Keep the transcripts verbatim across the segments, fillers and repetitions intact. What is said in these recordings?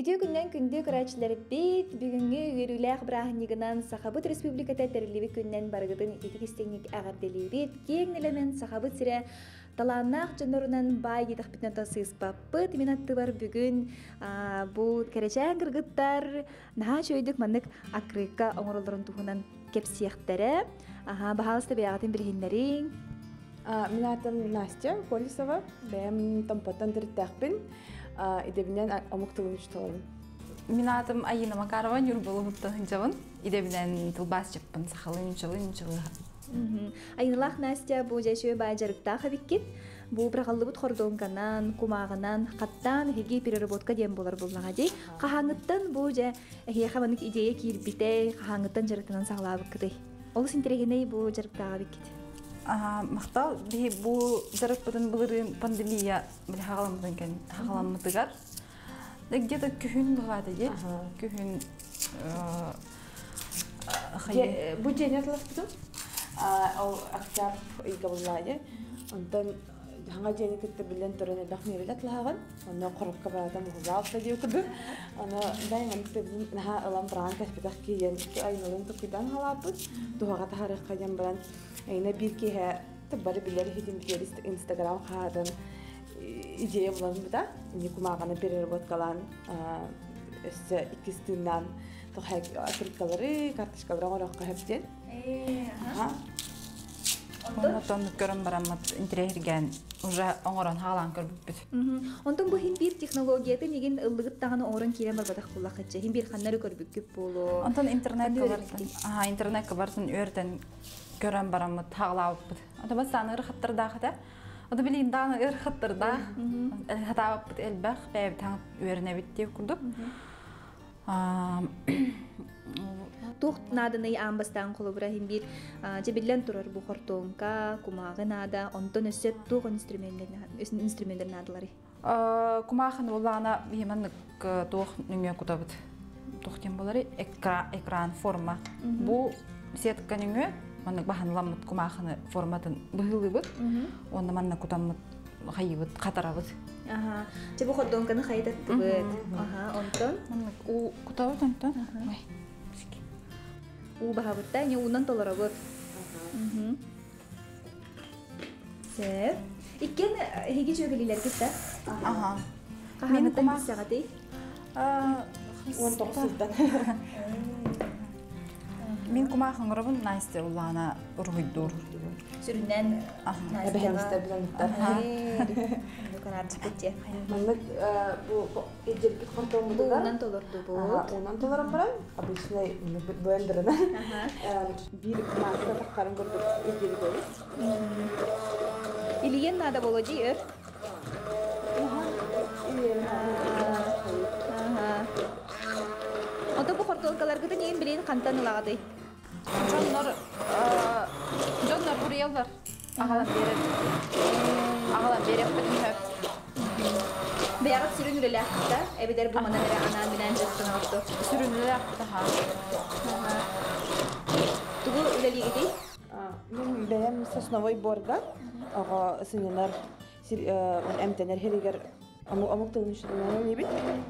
Видео күннен күнді көрәчілері бет, бүгінгі үйеруләқ бірағынығынан Сахабыт Республиката тәрілігі күннен барғыдың етігістеңік әғарделі бет, кеңнелемен Сахабыт сірі таланақ жынырынан бай етіқ бітін тасыз паппыт, мен атты бар бүгін бұл кәрәчән кіргіттар, наға жөйдік манық ақырыққа оңырылырын тұғынан кепсияқтары. Бағалысты бәғатын білгендерің. Мен атым Настя Колесова, бәйім тампаттан түріттәқпін. İdebinen amıktılmış olalım. Min adım Ayina Makarova, Nurbalı Muttahıncavan. İdebinen tılbas çıppın, sakalın çılın çılın. Ayınalaq Настя bu yaşıyor baycarıkta xabikket. Bu bırakallı bud xordon kanan, kumağınan, qattan, hegi perirobotka diyen bolar bulnağa dey. Qahanıttan bu ja xamanık ideya kirbite, qahanıttan jarıktanan sağlabık kıday. Olu sinteregeney bu jarıkta xabikket. Мақтал би бу жарык бүтүн булырын пандемия бил хагаламдын кен хагаламдыгар. Где-то күн булады де. Күн э бу женетлык бүтүн. А ал октябрь ийге булады. Онтон ханга женекетте билен төрөнө бахмерилет лаган. Аны корукка баратам гузалса деп күбү. Аны дайын тебин ха алам бранкас битак киен айнолун тукидан халапыз. Туга тарых кайдан баран Ayna bir ki he tabi bilir hidim bir Instagram kadın ideya bulan bu da ni kumağını bir robot kalan işte ikisinden tohak Afrikaları kartışkaları olarak hepten. Ha. Ondan görün baramat interergen уже оңорон халан көрбүт. Онтон бу хин бир технологияты неген ылдыгыт таганы оңорон кирен бар бадак буллакчы. Хин бир ханнары көрбүк көп болу. Онтон интернет бар. Ага, интернет барсын өрден көрөн барамыт таглабыт. Ата басаны ырхаттырдагы да. Ата билин даны ырхаттырда. Хатабыт элбах бэб таң өрүнө бит деп курдук. Аа Тух наданы амбастан колубра хин бир жебилен турар бу хортонка, кумагы нада, онтон өсөт тух инструменттер, инструменттер надалары. Аа кумагын улана биман тух нүмө кутабыт. Тух тем болары экран форма. Бу сетка нүмө маннык баханламыт кумагыны форматын быгылыбыт. Онда манна кутамыт хайыбыт катарабыт. Ага. Жебу хортонканы хайдаттыбыт. Ага, онтон маннык у кутабыт онтон. У баһабытта не унан толорабыт. Мм. Сеп. Иккен хеги жөгөлүлөр кетти. Ага. Мен кумак сагаты. Аа, он тогуздан. Мен кумагын гробун Настя улана ургуйдур. Сүрүнөн Настя билен тар. Канат кетти. Маннык бу эжерки хортон булган. Унан толорду бу. Унан толорам барам. Обычно блендерна. Бир маска таккарын көрдүк эжери көрүп. Илиен нада болоди өр. Ото бу хортонкаларга да неген билен кантан ылагады. Жоннор жоннор бурел бар. Агалан берет. Агалан берет бүтүн. Бәярат сүрүнүлө акта, эбедер бу мана бере анан менен жактан отто. Сүрүнүлө акта ха. Тугу үлелигиди. Мен бәям сосновой борга. Ага сыннар он эмтенер хелигер амук амук тылышын не бит.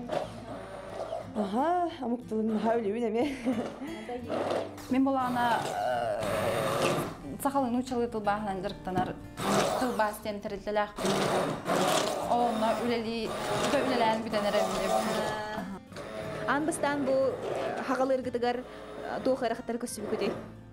Ага, амук тылын хавли бине. Мен болана сахалын учалы тылбагынан жырктанар тылбастен тирилелак. Ona üleli, ülelen güdenere bile. Anbastan bu hagalar gıdıgar doğu hareketler kösübü kötü.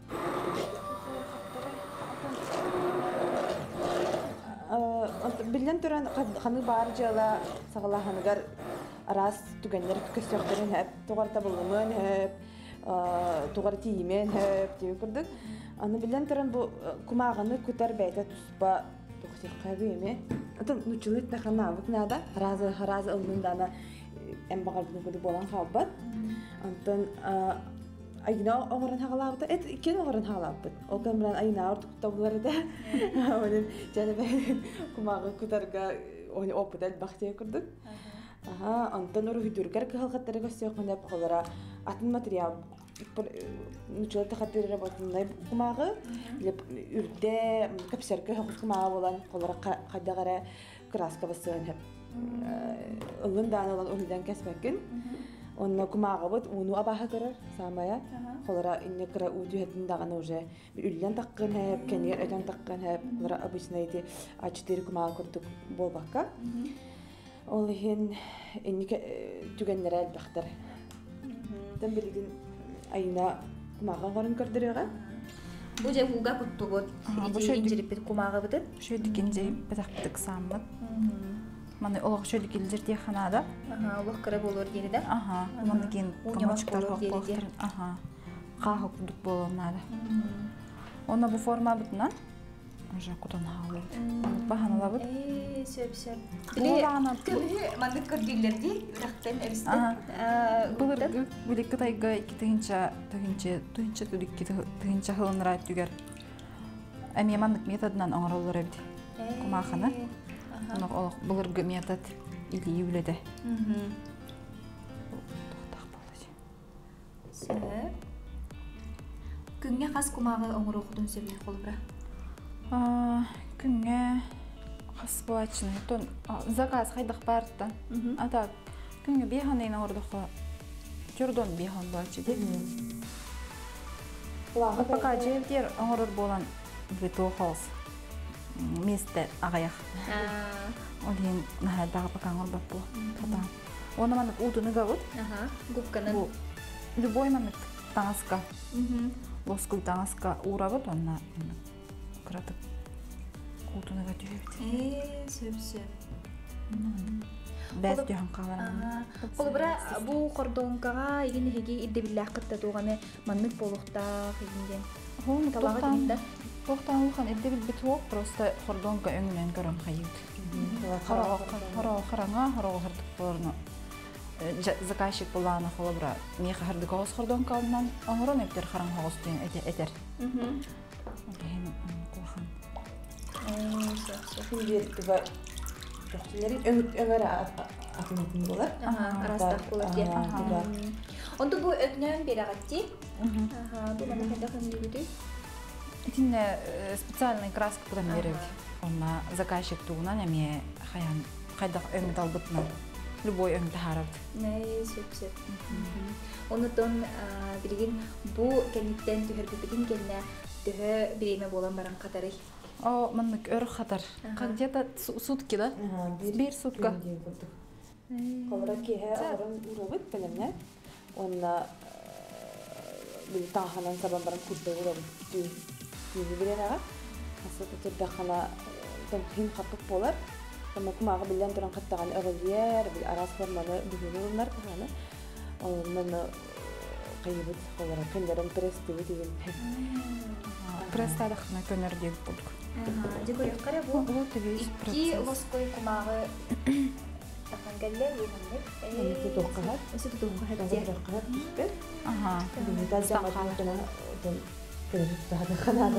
Bilen tören hanı barcala sağla hanıgar aras tügenler kösübülerin hep tuğarta bulunman hep tuğarta yemen hep diye kurduk. Anı bilen tören bu kumağını kutar beyde tuspa Kahvemi. Atın nuçulit nakana bak nada. Razı razı olduğunda en bakalım kudu bolan kabat. Antın ayna oran halabat. Et iken oran halabat. O kamran ayna ortuk tabları da. Onun canı ben kumağı kutarga onu oputel baktiye kurduk. Aha antın oru hüdürger khalqatları gösteriyor kanda bakallara atın materyal nuçulit takatları batında kumağı ürde kapsarka hukuk kumağı olan kollara kadagara kraska basın hep ылын даана olan urhidan kesbekkin. Onna kumağabıt unu abaha kırar samaya. Kolara inne kıra udu hedin dağına уже bir üllen takkın hep, kendiler öten takkın hep. Kolara обычно эти а4 kumağı kurduk bol bakka. Olihin inni tügenlere elbektir. Tam bilgin ayına kumağı varın kırdırığa. Bu je huga kuttugot. Bu İki şey- incirip kumağı bıdı. Şöyle dikince bedaktık sanmat. Mane olaq şöyle gildir diye xanada. Aha, Allah kırab olur geride. Aha, mane gen Uñamak kamaçıklar olur geride. hoqtır. Aha. Qaha kuduk bolonada. Ona bu forma bitnan. Aja kudan hawlı. Bahanala bit. Eee, söp söp. Olana Kömühü mandık kördüler değil, ıraktan eriste. Aha. Bulur. Bulur bilik kitayga iki tığınça tığınça tığınça tüdük ki tığınça hılınra tüger. Әме мандык методынан оңролор эбит. Кумахана. Оны олох булыр метод или юледе. Тохтак болду. Сөп. Күнгө кас кумагы оңор окудун сөбүлүк болбура. А, күнгө хас болачын. Тон заказ хайдык бартта. Ата күнгө беханын ордук. Журдон бехан болчу деп. Пока жевдер оңрор болан битохос. Мистер агаяк. Олин нахал бага пакаңор баппу. Тата. Оны мандык удуны гавут. Ага, губканын. Бу любой мандык таңаска. Лоскуй таңаска урабыт онна кыратып удуны га түйөбүт. Эээ, сөп сөп. Бәс түйөн каларам. Болбура бу кордонкага иген хеги идде биллах кытта туганы маннык болукта хегинден. Хон Табага токтан диминде. токтан улхан эдде бил бит ок просто кордонка өңүнөн көрөм хайыт. Хароо хароо харанга хароо хырдык болорну. Заказчик булана холобра. Ми хырдык гос кордонка оннан оңрон эптер харан хогос ден этер. Мм. Ген кулхан. Эээ, сөп сөп. Şimdi tiba Joxtilerin ömür atmıtın bolar. Ага, арастак болот диye. Онду бу өкнөн берагатти. Ага, бу мана кандай хэмжигүдү? Итинне специальный краска будан беребит. Онна заказчик тугунан эми хаян кайдак өңү талбытна. Любой өңү тахарабыт. Nee, сөп сөп. Онутон билген бу кенниттен түһөрбүтүн келне төһө биреме болан баран катары. О, маннык өр хатар. Где-то сутки, да? Бир сутка. Колора кеhe аран урабыт белемне. Онна бил таханан сабан баран курда урабыт. Түү түү биленага. Хасата турдахана тон хапып болар. Тама кумага билен туран каттаган өгөлер, бил арас форманы бүгүнүлөр таганы. Онна кайбыт колора кендерен прести деген. Престадах на көнөр деп болдук. Ага, дегоя каре бу. Бул тегиш Ики лоской кумагы такан гэлле үйнү. Э, тутуккаат. Эсе тутуккаат Таза диye. бираккаат түспөт. Ага. Бүгүн таза математиканы тон кредит ханада.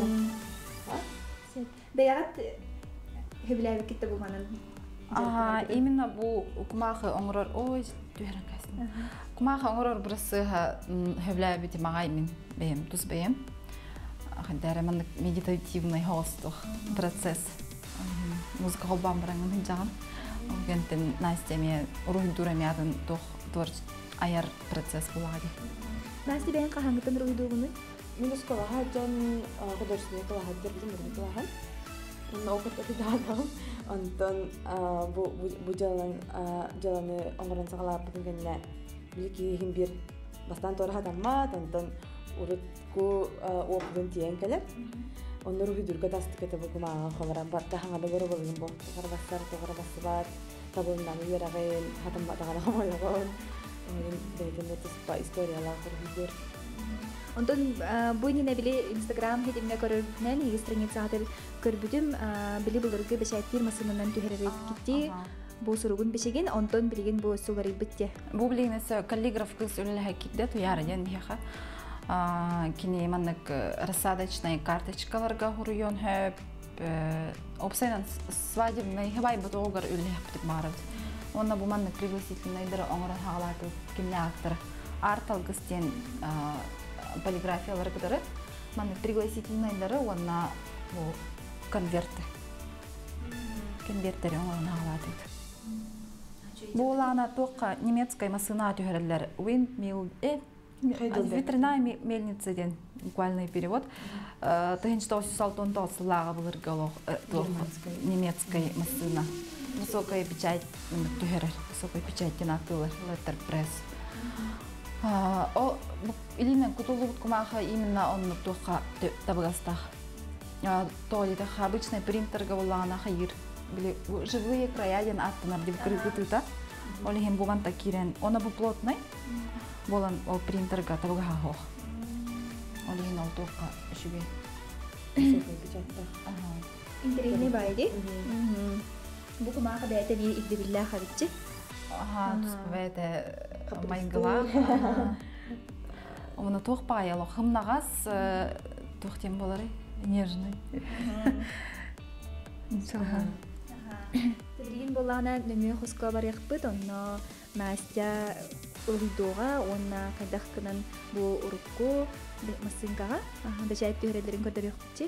Беягат хебләбе китте булганын. Ага, именно бу кумахы оңрор, ой, түһәрен кайсын. Кумахы оңрор бурысыга хевләбити магай мин бем, тус бем. Хәдәре мен медитативный хостух процесс. Музыка холбам барангын жаган. Гентен Настяме рух дурамядын тох творч аяр процесс булагы. Насти бен кахангытын руйдугуну. Минус калаха жан художественный калаха дербизм бир калаха. Онна окут отидагам. Антон бу бу жалан жаланы оңрон сагалап бүтүнгенне билки хим бир бастан тора хадамма антон урутку опдун тиен келер. Оннор хүдүргө дасты кетебу кумага холара батта хаңада боро болгон бо. Карбастар тогора басыбат. Табылнан үйрагын хатам батагана хамайгон. Онун бейтен тоспа историялар көрүлдөр. Онтон буйнина биле Instagram хедимне көрүнөн иги страницадар көрбүдүм били булыргы бешайтир масынынан түһәрәбет китти. Бу суругун бешеген онтон билген бу сулары битте. Бу билгенесе каллиграф кыз үлеле китте туярын яха. Кини маннык рассадочная карточкаларга хуруйон хөп опсайнан свадебный хабай бутогар үлеле битип барып. Онна бу маннык пригласительныйдыр оңрон хагалаты кимне актыр. Артал гыстен полиграфиялар кыдыры. Маннык пригласительныйдыры онна бу конверты. Конверттер оңрон хагалаты. Бу улаана тоққа немецкая машина төһәрәләр. Windmill, э, ветряная мельница ден буквальный перевод. тысяча девятьсот шестьдесят шестого лага булырга немецкая машина. Высокая печать төһәрәр, высокая печать тенатылы, letterpress. О, илинен кутулугут кумаха именно он тоққа табыгастах. Толида обычный принтерга булана хайыр. Били живые края ден аттанар дип кыргытыта. Олихин буган такирен, она бу плотный. Болан ол принтерга табыга хох. Олихин ол тоққа шүбе. Интернет байди. Бу кумаха бәте би иддибилла хабитчи. Ага, бәте майгыла. Оны тоқ паялы хымнагас тоқтен болары. Нежный. Тәдрин болана нөмө хоско барыхпыт, онно Настя уридога, онна кадахкынан бу урукку масынкага, да жайып төһөрөлөрүн көрдөрөкчү.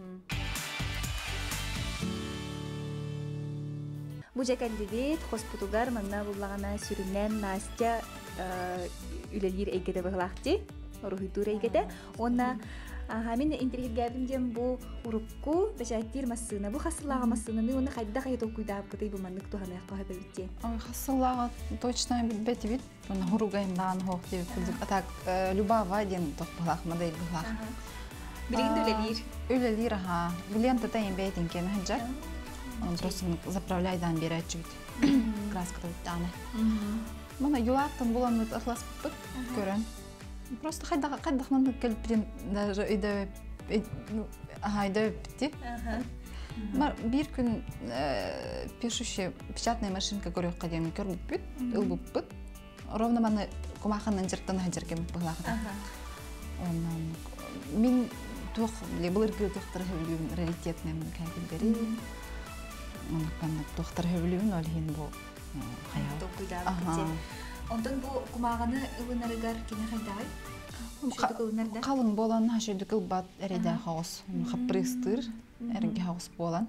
Бу жакандибит хоспутугар манна буллагана сүрүнен Настя үлелир эйгеде баглакчы, урухитур эйгеде, онна Хамин интерьергәбин дем бу урукку бәҗәттир масына бу хасыллага масына ни уны хайда хайда куйдап кытай бу маннык тухана якка хәбәр битте. Ой, хасыллага точно бит бит, уны хуругайдан хох дип күзик. Так, Любава ден тохпалак модель булак. Билин үлелир. Үлелир ха. Лента тайын бейтин кен хаҗа. Он просто заправляйдан берет чуть. Краска таны. Мана юлаттан буланы ахлас бит көрән. Просто хайда хайдахман келпин даже өйдө айда битти. Мар бир күн пишущая печатная машинка көрөк кадем көрүп бит, ылбып бит. Ровно маны кумаханын жыртын хаҗыркем булакта. Онан мин тох лебылыр доктор хөвлүн реалитет мен кайбери. Онан пан доктор хөвлүн олхин бу хаял. Доктор да. Ондан бу кумаганы ылынарыгар кине хайдай. Калың болан хашыды кылбат эреде хаос. Хапрыстыр, эрге хаос болан.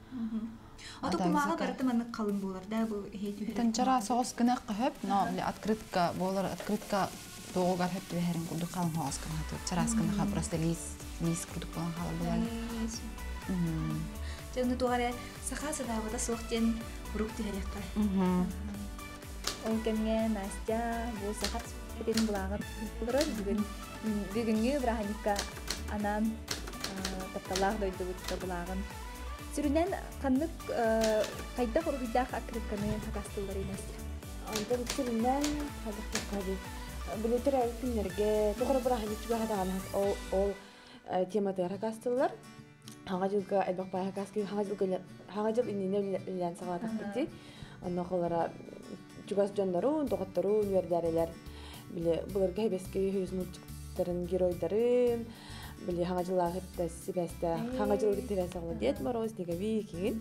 Ото кумага барты маны калың болар да бу хейтү. Танчара соос гына кыһып, но открытка болар, открытка тоогар хеп берен куду калың хаос гына хатып. Чарас гына ха просто лис, лис куду болан хала болан. Мм. Жөнү тугаре сахаса да бода соохтен урук тирекка. Мм. Ол кемге Настя бу сахат беден булагы булар бүгүн бүгүнгү браханика анан тапталах дойду бутта булагын сүрүнен каннык кайда хоргыдак акрыкканы хакастылар Настя. Антон сүрүнен хадаккады. Билетер айкыннерге тогора браханичга хадаган ол ол темада хакастылар. Хага жылга элбак бай хакаски хага жылга хага жыл инне билен сагатак бити. Анна холара Чугас жандарун, тоғаттарун, вердәрелер. Биле буларга хебеске хүз мультиктарын геройдарын, биле хаңа жыллағы хептәсі бәсті, хаңа жылғы тевәсі ғылы дед Мороз, Негови, кейін.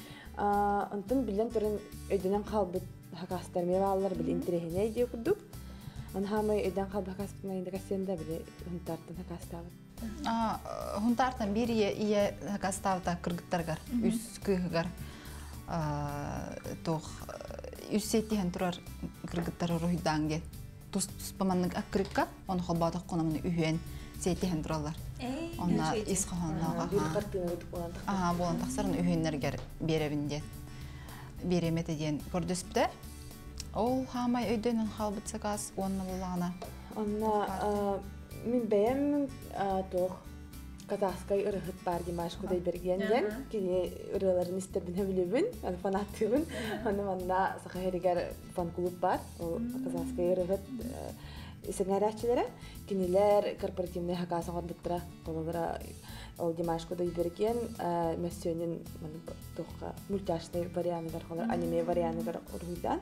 Антын билен тұрын өйденен қалбыт хақастар мевалар биле интерехіне идея күрдік. Ан хамай өйден қалбы хақастарына енді кәсенді биле хұнтартын хақастабыт. Хұнтартын бір ие хақастабыта кыргыттаргар, үс күйгігар тоқ үссеттен турар кыргыттар рухидан ге. Тус паманнык акрыкка, он холбатак конамны үйен сеттен туралар. Онна исханнага. Ага, болан таксарын үйеннергер беребинде. Беремете ден көрдөспүтө. Ол хамай өйдөнүн халбытсагас онна булана. Онна мен бем тох Казахскай ырыхыт бар Димаш кудай бергенден, кини ырыларын истебин хөбүлүбүн, аны фанаттыбын. Аны манда сахаригер фан-клуб бар, Казахскай ырыхыт исеңәрәчиләре, кинилер корпоративный хакасын гордыктыра, кололара ол Димаш кудай берген, мәсөнүн тохка мультяшный варианты бар, аниме варианты бар ургуйдан.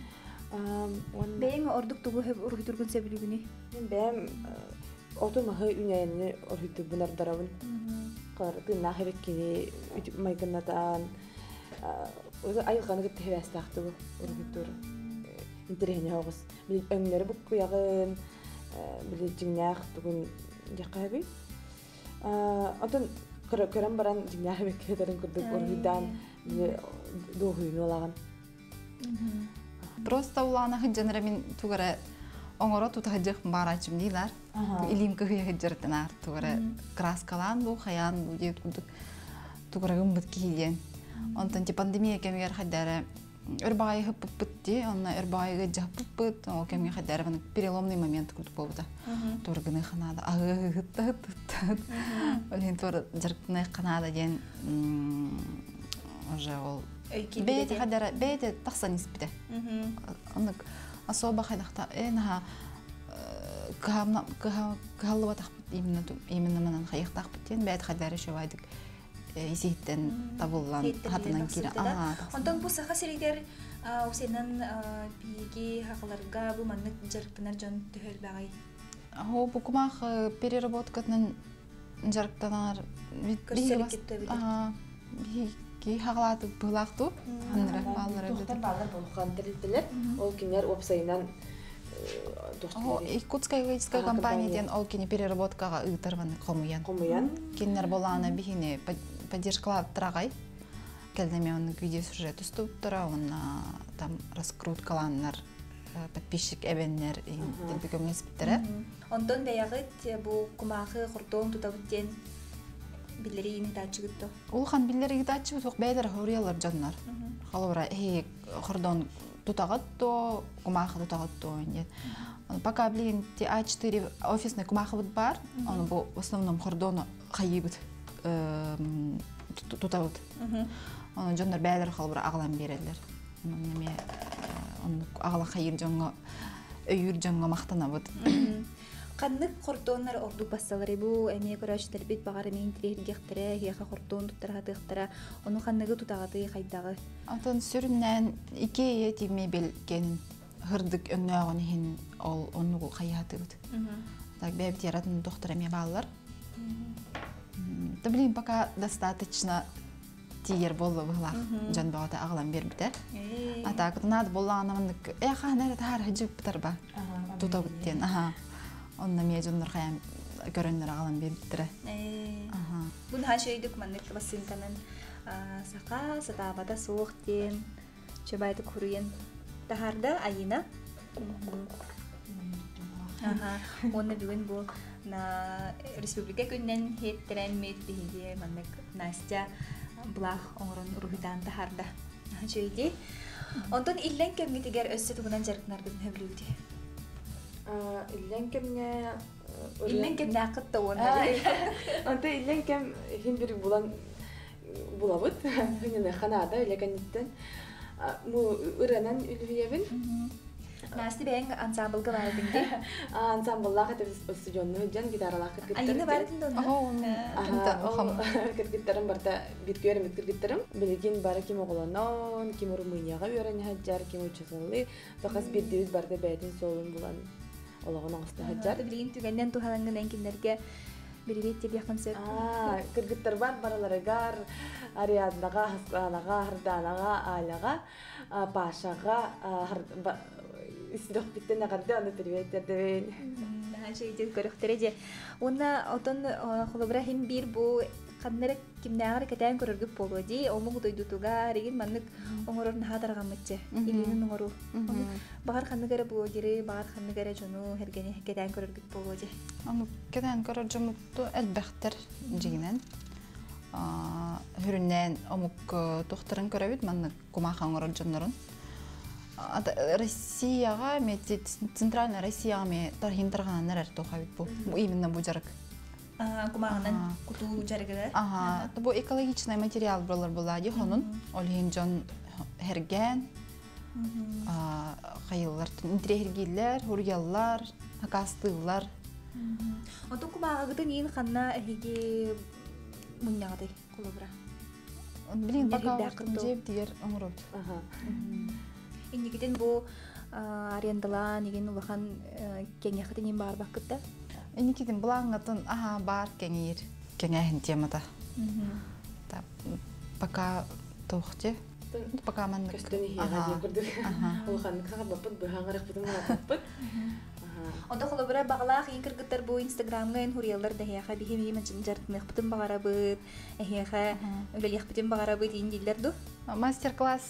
Бәйң ордук тугу хөб ургуйдургун себилүгүнү. Бәм Оту махы үнәйіні орхиты бұнардарауын қыларды нахирек кені майгынатан айылғаны күтті хевәстақты бұл орхиттор интерехіне оғыз. Білі өңлері бұқ құяғын, білі жіңнәқ тұғын жаққа әбей. Отын көрін баран жіңнәқ әбек кедерін күрдік орхиттан білі доғыйын олаған. Просто улана хыджанара мен тугара оңоро тутахыджых барачым дилар. Илим кыхыя хыджартынар тугара краскалан бу хаян бу деп кудук тугара гымбыт киген. Онтан те пандемия кемгер хаддара өрбагай хыппытти, онна өрбагайга жаппыт, о кемге хаддара баны переломный момент кудук болбута. Тургыны ханада агыгытты. Олен тур жаркны ханада ден уже ол бейте хаддара бейте тахсан испите. Онна особо хайдахта энаха кахамна кахаллыва тахпыт именно именно манан хайыктахпыт ден бейт хаддара шовайдык иситтен табыллан хатынан кире. Онтон бу саха сиридер усенен биги хакыларга бу маннык жарктанар жон төһөр багай. О бу кумах переработкатнын жарктанар көрсөлеккетте ага биги хагалаты булакту анра баллар Тухтар баллар болгон тилдилер. Ол кинер опсайынан О, Иркутская экологическая компания ол кини переработкага ыйтарваны комуян. Комуян. Кинер болана бихине поддержкалап трагай. Келдеме он видео сюжет ступтара, он там раскруткаланнар подписчик эбеннер интелбекөмө испиттере. Онтон баягыт бу кумахы куртон тутабыттен билери тачыгытты. Ул хан билери тачыгы сок бәйлер хориялар жаннар. Халора э кордон тутагатто, кумахы тутагатто нет. Пока блин те а четыре офисный кумахы вот бар, он бу в основном кордону хайыбыт тутагат. Он жаннар бәйлер халора аглам берелер. Неме он агла хайыр жанга өйүр жанга мактанабыт. Каннык куртоннар орду бассалары бу эме көрөчтөр бит багары мен тирергехтере яха куртон туттара тыктара ону канныгы тутагаты кайдагы. Антон сүрүннән ике этиме белген хырдык өннөгөн хин ол ону каятыбыт. Так беб тияратын доктор эме баллар. Да блин пока достаточно тиер болду булак жан багата аглам бербите. А так надо болланамын эха нәре тар хижип битарба. Тутабыттен. Ага. Онна меҗоннар хаям көрөннөр агалам бербитре. Э. Ага. Бун хашыйдык маннык басынтанын сака сатабада соохтен чебайды күрүен тахарда айына. Ага. Онна бүгүн бу на республика күннен хеттерен метбиге маннык Настя Блах оңрон рухидан тахарда. Хашыйды. Онтон иллен кемгитигер өссө тугунан жаркнар бизин хөблүдү. Иллен кемне Иллен кем нақытты оны. Анта иллен кем хин бир булан булабыт. Хинне ханада элекеннен му ыранан үлвиебин. Насти бен ансамблга бар динди. Ансамблга катып студионну жан гитаралак кыргыттар. Айына бар динди оны. Ого, кыргыттарым барта бир көрөм кыргыттарым. Билген бары ким оголонон, ким Румынияга өрөн хаҗар, ким учасылы. Токас бир дебит барда бәйтин солун булан. Олагын аңсты хаҗар. Билген түгәннән тухаланган киндерге бирбет дип якын сөп. А, кыргыттар бар бараларыгар, Ариаднага, Хасканага, Харданага, Алага, Пашага, Истох биттен агарды аны привет-терден. Хашыйды көрөктөрөдө. Уна отон Холобрахим бир бу каннер кимнәгәр кетән көрөргө болоди. Омуг дойдутуга реген маннык оңорорны хатарганмытчы. Илинин оңору. Багар каннегәре бу дире, багар каннегәре жону хергене кетән көрөргө болоди. Аны кетән көрөр жомутту элбәхтер жигинен. А, хүрүннән омук тохтарын көрөбүт маннык кумахан оңорор жоннорун. Россияга метит центральная Россияга ме тархин тарганнар тохабит бу. Бу именно бу жарык. А, кумаганан куту жарыгы. Ага, бу экологичный материал булар була дихонун. Олин жон херген. А, кайыллар, интрехергиллер, хурьяллар, акастыллар. Ото кумагыдын ин ханна эге муннагыдай колобра. Блин, пока жеп дигер оңрот. Ага. Индигиден бу арендала неген улахан кеңяхтенин бар бакытта. Иникидин булаңатын аха бар кеңир. Кеңяхин темада. Та пока тохте. Пока ман Көстөне хага көрдүк. Улахан кага бапыт бахаңарак бутун бапыт. Онда холобра баглах ин кыргыттар бу Инстаграмга ин хуриялар да яха бихими мен жартмык бутун багарабыт. Эхеха өлел яхбытын багарабыт ин дилдер ду. Мастер-класс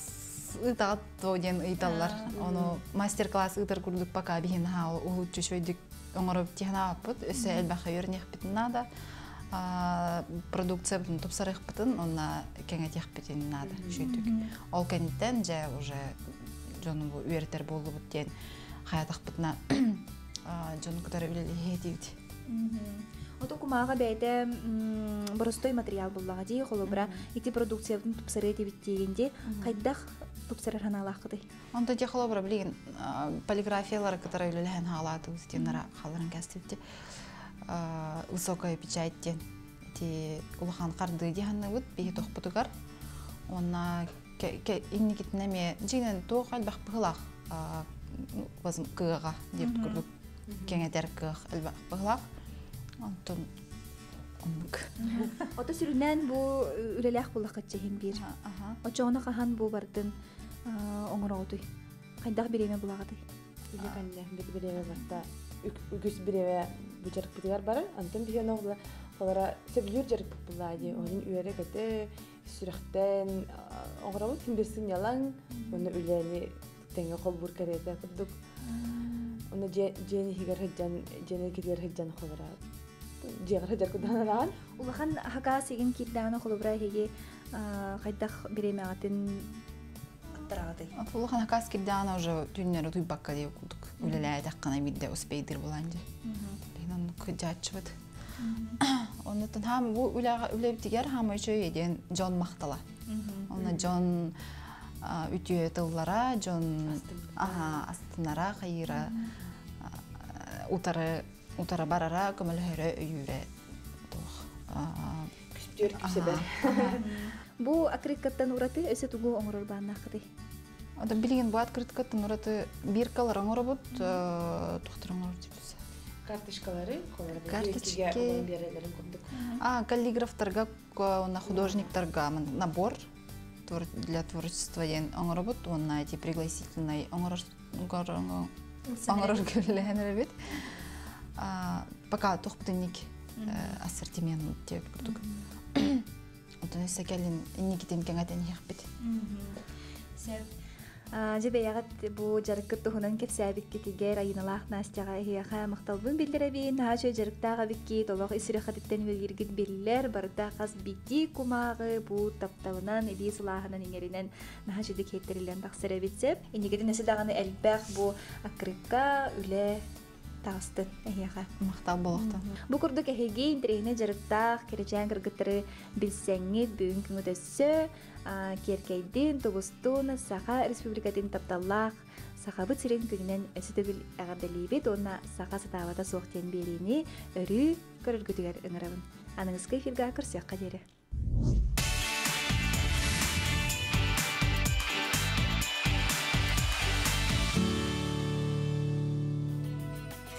ытагат тооден ыйталлар. Ону мастер-класс ытар курдук пока бихин ха улуччу шойдик оңороп тихнаппыт. Өсө элбаха өрнех битин нада. Продукция бутун топсарых бутун, онна кеңетех битин нада шойдук. Ол кенеттен же уже жону бу үертер болду бут ден хаятах бутна жону кутары билели хетивит. Ото кумага бәйдә боростой материал буллага ди, холобра ити продукциябын тупсары дебит дигенде кайдах тупсарар ханалакты. Онда де холобра билген полиграфиялар кутары билелен халаты устенара халарын кастывте. Высокая печать ти улахан карды дигәнне бит бие тохпутугар. Онна инникитнеме жинен тоқал бах быхлах возм кыга дип күрдүк. Кеңетер кыг элбах быхлах. Антон онук. Ото сүрүнән бу үлеләх буллакка чехин бир. Очоғына кахан бу бардын оңорогуй. Кайдах биреме булагады. Иле канне бит биреме барда үгүс биреме бүжәрк битер бар. Антон биген огла олара себилер жерк булады. Онун үйөрө кете сүрәхтән оңорогуй тимбесин ялан, оны үләне теңе кол бур керете курдук. Оны жени хигер хаҗан, жени кидер хаҗан холара. Жегер хаҗар куданан. Улахан хака сеген киддана холобра хеге кайдах биреме атын аттарагады. Улахан хака киддана уже түннәр туй бакка дип курдук. Үлеләй даккана бидде успейдир буланды. Бинан кыжачбыт. Оннан һәм бу үләгә үләп тигәр һәм өчө еден Джон мактала. Онна Джон үтүе тыллара, Джон аха астынара хайра утары утары барара көмөлһөрө үйүрө тох. Күстөр күсебе. Бу акрикаттан ураты өсө тугу оңорор баанакты. Ада билген бу акрикаттан ураты биркалар оңоробут тохтураңор дипсе. Карточкалары, карточки берелерин курдук. А, каллиграфтарга, на художниктарга набор для творчества ден оңоробут, он на эти пригласительные оңорор оңорор гөлләһен бит. А, пока тохпутник ассортимент деп курдук. Онтон сакелин инникитен кеңатен яхбит. Сеп Жебеягат бу жарыккыт тухунан кепсәбит китигер айыналах настяга хияха макталбын билдеребин хашо жарыктага бикки толох исирехаттен билгиргит биллер барда каз бити кумагы бу тапталынан иди сылахынан иңеринен нахашыдык хеттерилен таксеребитсеп инигедин эсе даганы элбах бу акрикка үле тасты хияха мактал болохта. Бу курдук эхеге интерегине жарыктак керечен кыргыттары билсеңит бүгүн күнүдөссө Керкейдин тугустун Саха Республикатын тапталлах Сахабыт сирен күнінен өсітігіл әғарделейбет, онна Саха сатавата соқтен берені өрі көріргітігер үңірабын. Аныңызғы эфирға көрсек қадері.